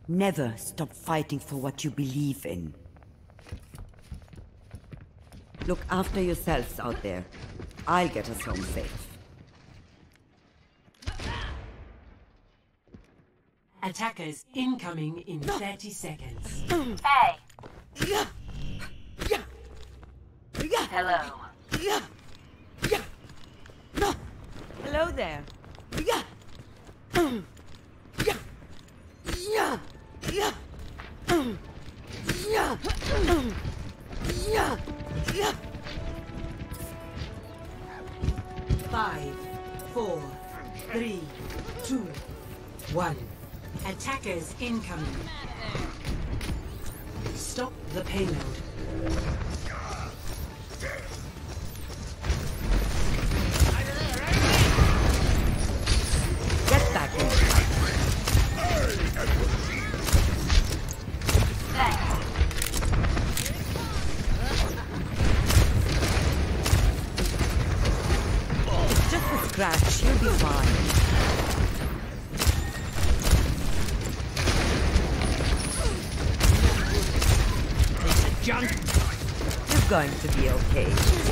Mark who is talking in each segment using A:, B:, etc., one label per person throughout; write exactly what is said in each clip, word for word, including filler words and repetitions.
A: Never stop fighting for what you believe in. Look after yourselves out there. I'll get us home safe.
B: Attackers incoming in thirty seconds.
C: Hey!
A: Yeah. Yeah. Yeah.
C: Hello.
A: Yeah. Yeah. No. Hello there. Yeah. Yeah. Yeah. Yeah. Yeah. Yeah. Yeah.
B: Five, four, three, two, one. Attackers incoming. Stop the payload.
A: Get back in. It's just a scratch. You'll be fine.
D: Junk.
A: You're going to be okay.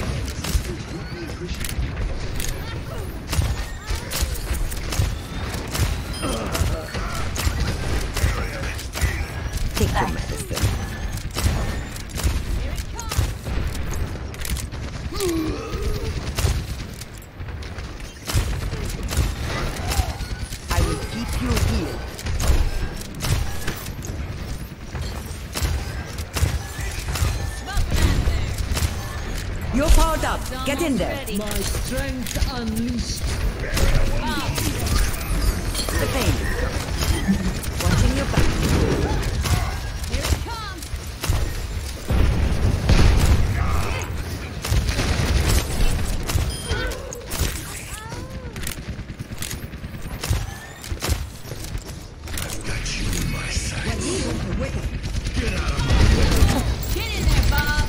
A: Take your medicine. I will keep you healed. You're powered up. Get in there.
D: My strength unleashed.
A: The pain is coming. Watching your back.
E: Here it comes.
F: I've got you in my sights. Get out of my way.
E: Get in there, Bob.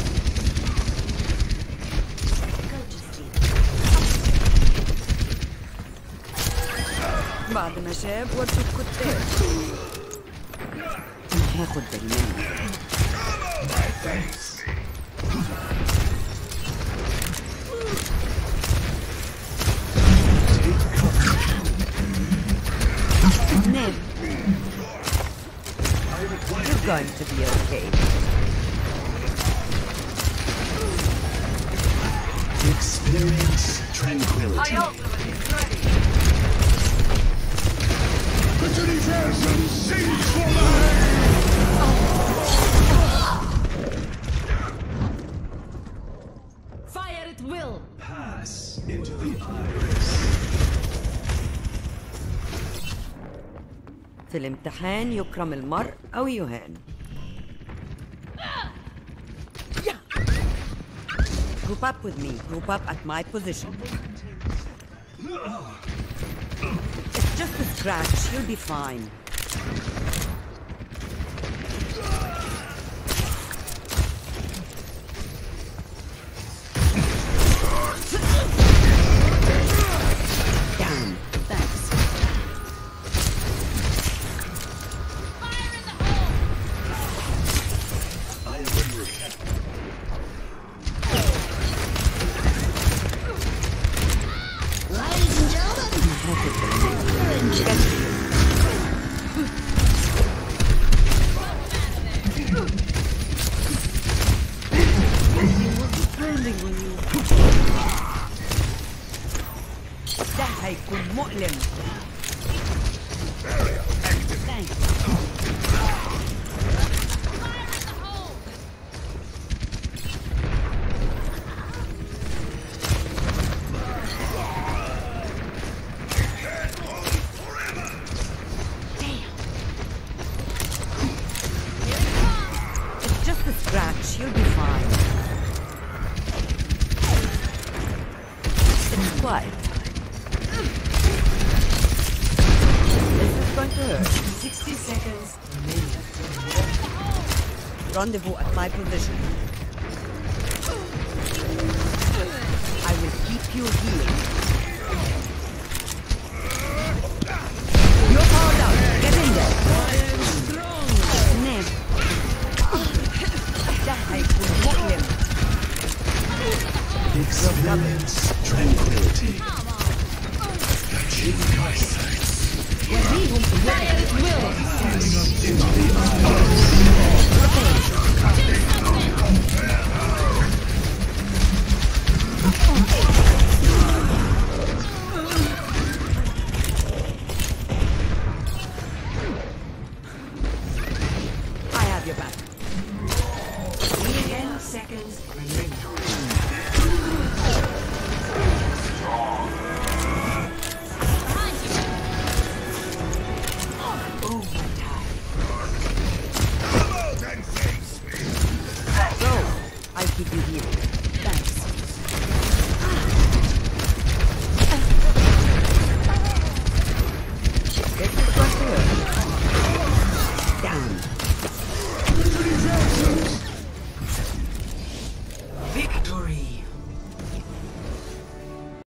A: بعد ما شاب ودوا الكتاب. أنا هاخد بالي منك.
F: My thanks.
A: Ned, you're going to be okay.
F: Experience tranquility.
C: My ultimate is ready.
F: Brittany Ferguson sings for life!
E: Fire at will.
F: Pass into the iris.
A: في الامتحان يكرم المرء أو يهان. Group up with me. Group up at my position. It's just a scratch. You'll be fine. Down. Thanks.
E: Fire in the hole.
F: I am under attack.
D: Ladies and gentlemen,
A: ده هيكون مؤلم. Thanks.
E: Fire in the hole.
A: It's just a scratch. You'll be fine. It's quiet. This is going to hurt.
B: sixty seconds remaining.
A: Rendezvous at my position. I will keep you healed.